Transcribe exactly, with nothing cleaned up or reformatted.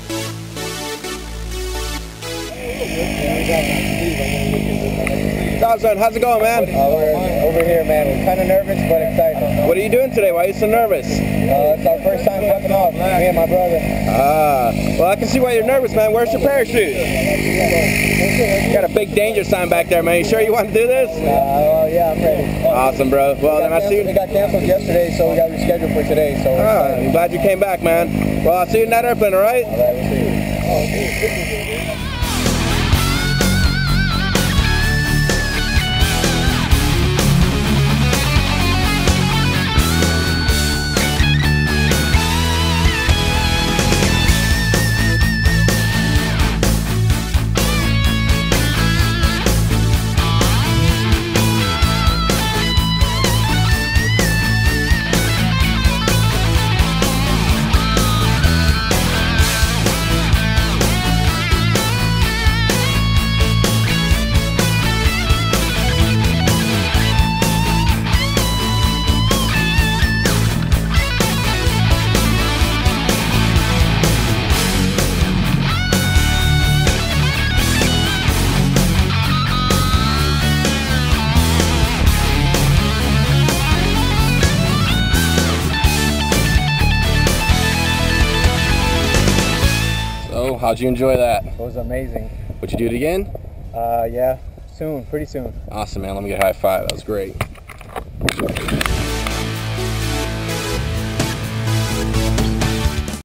Dawson, how's it going, man? Uh, we're over here, man. We're kind of nervous, but excited. What are you doing today? Why are you so nervous? Uh, it's our first time jumping off, me and my brother. Ah, well, I can see why you're nervous, man. Where's your parachute? You got a big danger sign back there, man. You sure you want to do this? Uh, well, yeah, I'm ready. Awesome, bro. Well, then I see you. It got canceled yesterday, so we got rescheduled for today. So Ah, I'm glad you came back, man. Well, I'll see you in that airplane, all right? all right, we'll see you. So, how'd you enjoy that? It was amazing. Would you do it again? Uh, yeah, soon, pretty soon. Awesome, man. Let me get a high five. That was great.